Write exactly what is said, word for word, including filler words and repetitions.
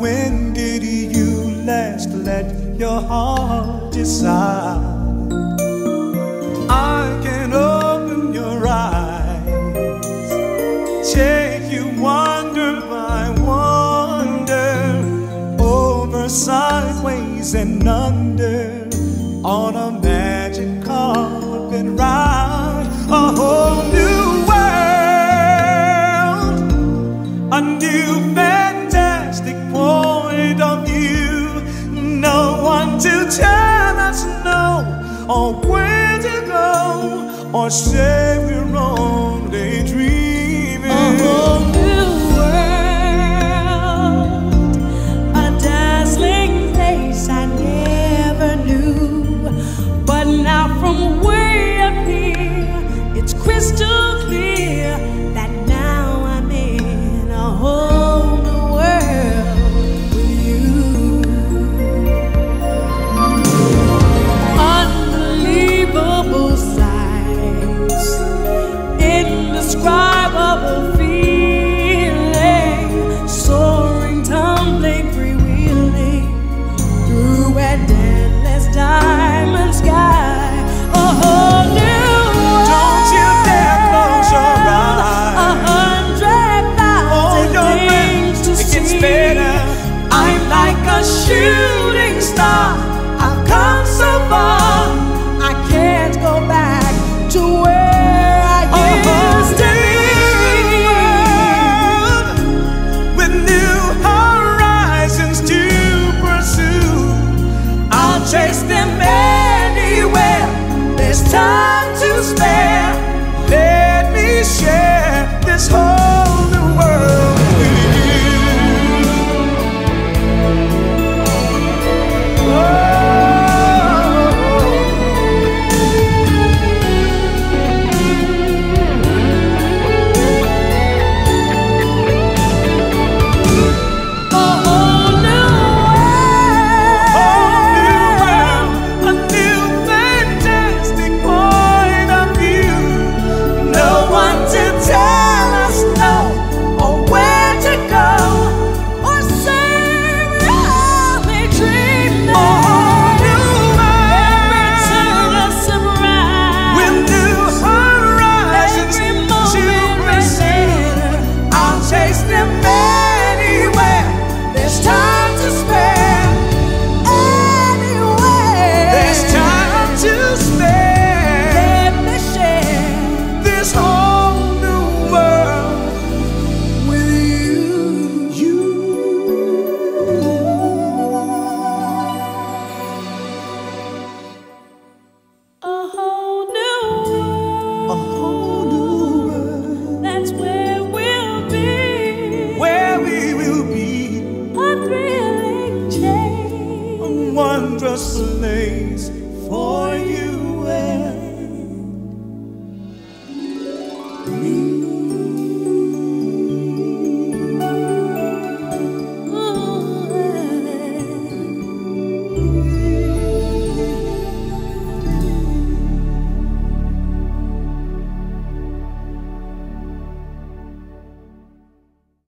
when did you last let your heart decide? I can open your eyes, take you wonder by wonder, over, sideways and under, on a magic carpet ride. A whole new world, a new fantastic point of view. No one to tell us no, or where to go, or say we're only dreaming. A whole new world, a dazzling place I never knew. But now from way up here, it's crystal clear that now I'm in a whole new world with you. Unbelievable sights, indescribable feeling, soaring, tumbling, freewheeling through an endless diamond sky. A whole new world. Don't you dare close your eyes. A hundred thousand things to see. It gets better. I'm like a shooting star. I've come so far, I can't go back to where I used to be. With new horizons to pursue, I'll chase them anywhere. There's time to spare. let me share this whole new world with you. Oh. A whole new world. A new fantastic point of view. No one to tell us no, or where to go, or say we're only dreaming. A whole new Every turn a surprise. with new horizons Every to moment pursue. I'll chase them anywhere. There's time to spare. Anywhere. There's time to spare. Let me share This whole new world with you. You. a whole new A world. whole new world That's where we'll be. where we will be. A thrilling change. A wondrous place for you and me.